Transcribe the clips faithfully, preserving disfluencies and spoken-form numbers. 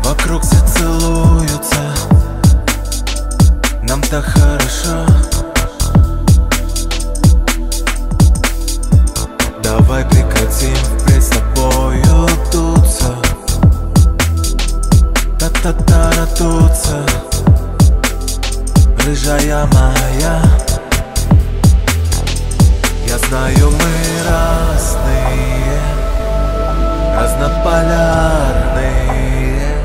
Вокруг все целуются, нам так хорошо. Давай прекратим впредь с тобою дуться, та-та-та-ратуться, рыжая моя. Я знаю, мы разные, разнополярные.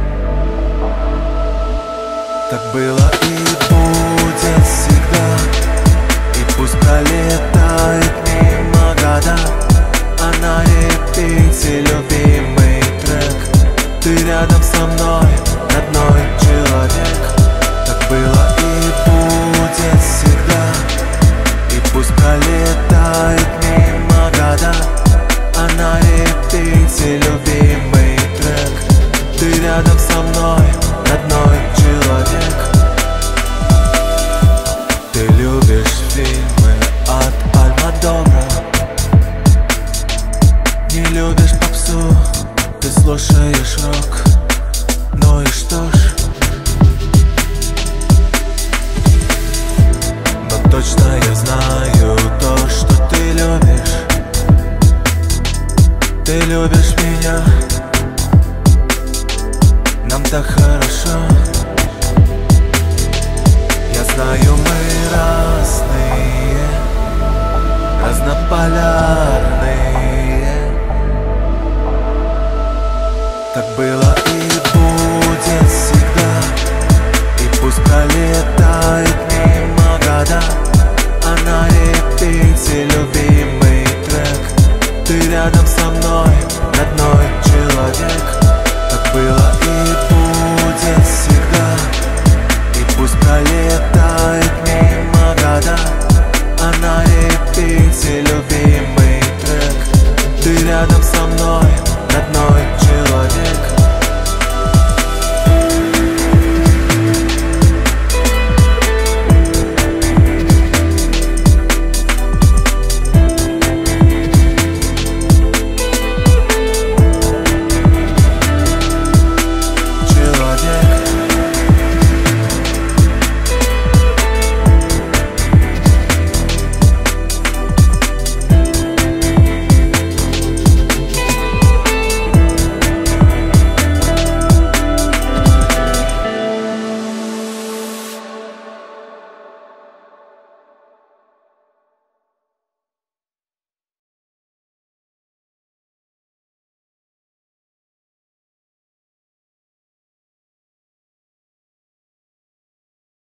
Так было и будет всегда, и пусть пролетает мимо года, а на репите любимый трек. Ты рядом со мной, родной человек. Так было и будет всегда, и пусть пролетает мимо года, а на репите любимый трек. Ты рядом со мной, родной человек. Ты любишь фильмы от Альмодовара, не любишь попсу, ты слушаешь рок. Ну и что ж, но точно я знаю то, что ты любишь. Ты любишь меня, нам так хорошо. Я знаю, мы разные, разнополярные. Так было и будет всегда, и пусть пролетает мимо года, а на репите любимый трек. Ты рядом со мной, родной